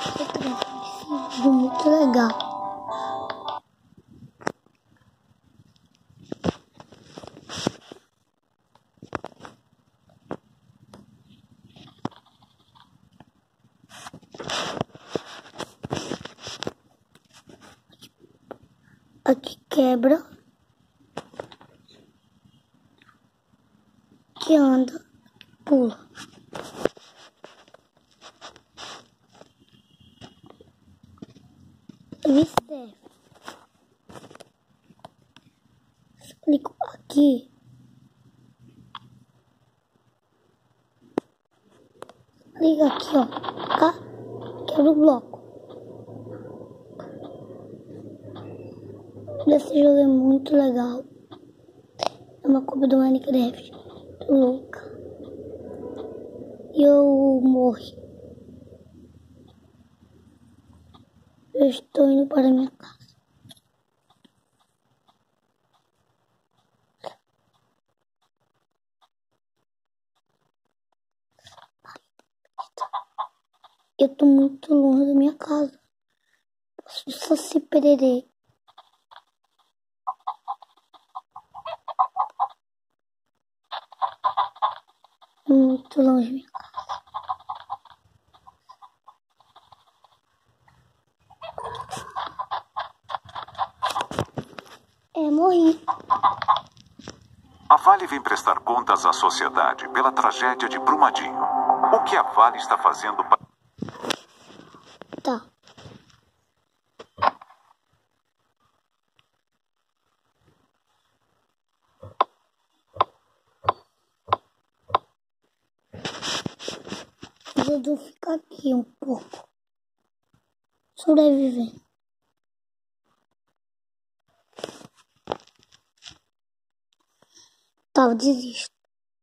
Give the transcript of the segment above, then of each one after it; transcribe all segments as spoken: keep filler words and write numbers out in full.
Vídeo muito legal. Aqui quebra, que anda, pula. Vice. Explico aqui. Liga aqui, ó. Tá? Quebra o bloco. Esse jogo é muito legal. É uma cópia do Minecraft. Louca. E eu morri. Eu estou indo para minha casa. Eu tô muito longe da minha casa. Posso só se perder. Muito longe da minha casa. É, morri. A Vale vem prestar contas à sociedade pela tragédia de Brumadinho. O que a Vale está fazendo para... Tá. Eu vou ficar aqui um pouco. Sobrevivendo. Tá, eu desisto.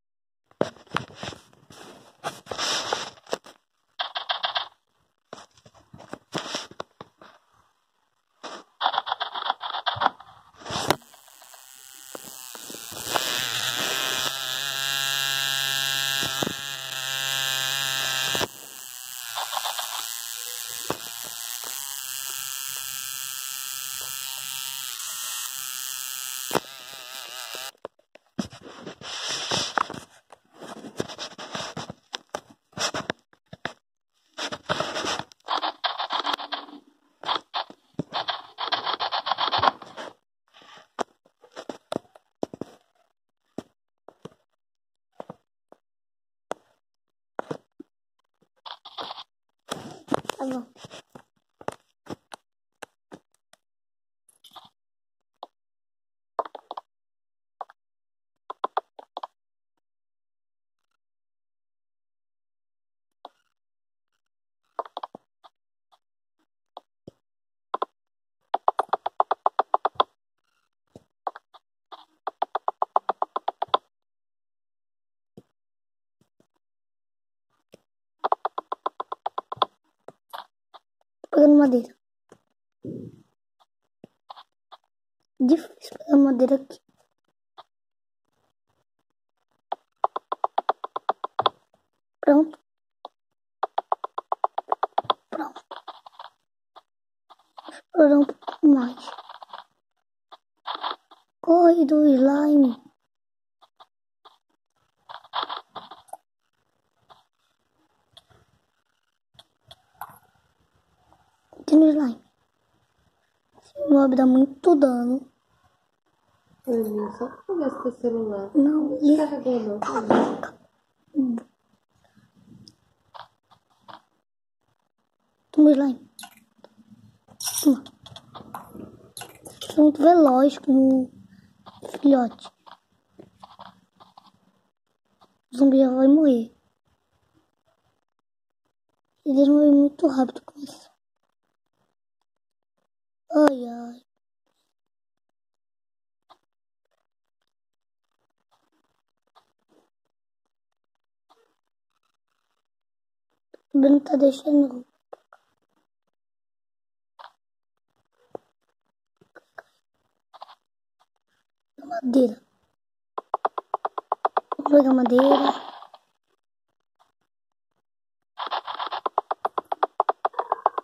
Tá bom. Pegando madeira. Difícil pegar madeira aqui. Pronto. Pronto. Vou explorar um pouco mais. Corre do slime. Aqui no slime. Esse mob dá muito dano. Olha, só pegar seu celular. Não, e... Descarregou não. Toma slime. Toma. Sou muito veloz como filhote. O zumbi já vai morrer. Eles morrem muito rápido com isso. Ai, ai. O Bruno tá deixando. Madeira. Vou pegar madeira.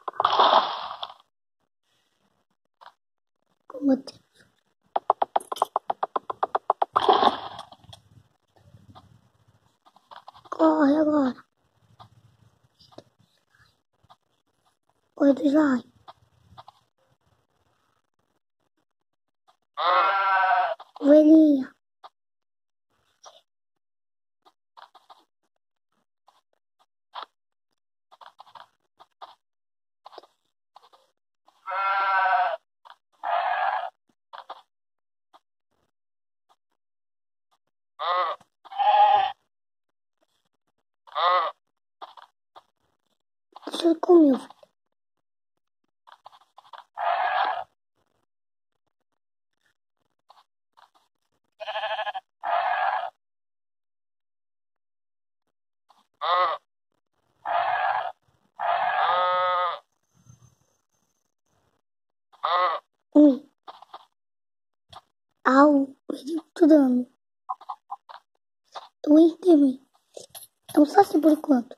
Corre agora. Corre do slime. Ovelhinha. Você comeu. Ui. Au, perdi muito dano. O Enderman. É um saci por enquanto.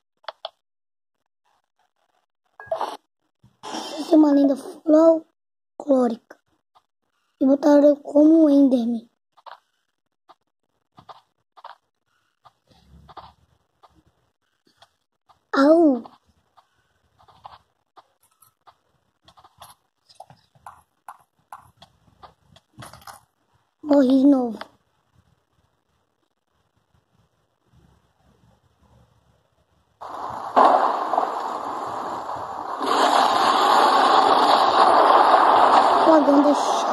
Essa é uma lenda folclórica. E botaram como um Enderman. Au. Morri de novo. Lagão da chave.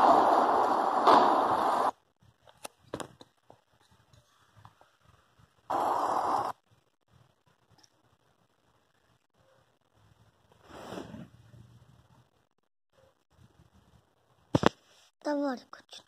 Tá, bora, continua.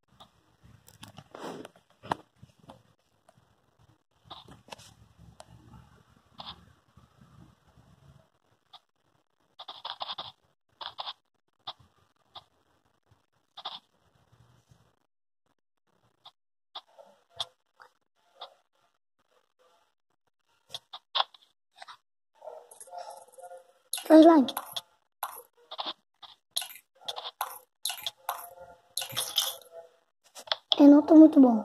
Faz like. Eu não tô muito bom.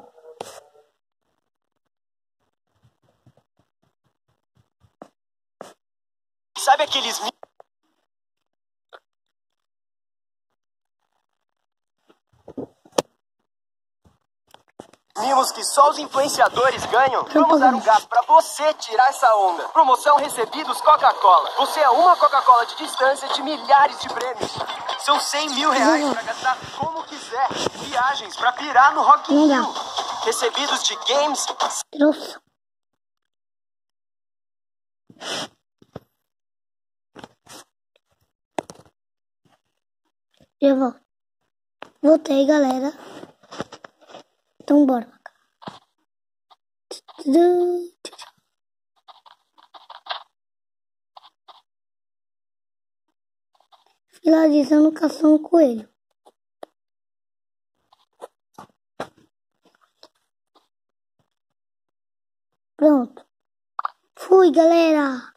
Sabe aqueles mimos que só os influenciadores ganham? Vamos dar um gás pra você tirar essa onda. Promoção recebidos Coca-Cola. Você é uma Coca-Cola de distância de milhares de prêmios. São cem mil reais pra gastar como quiser. Viagens pra pirar no Rock in Rio. Recebidos de games. Trouxe. Eu volto. Voltei, galera. Então, bora. Finalizando caçando um coelho. Pronto. Fui, galera.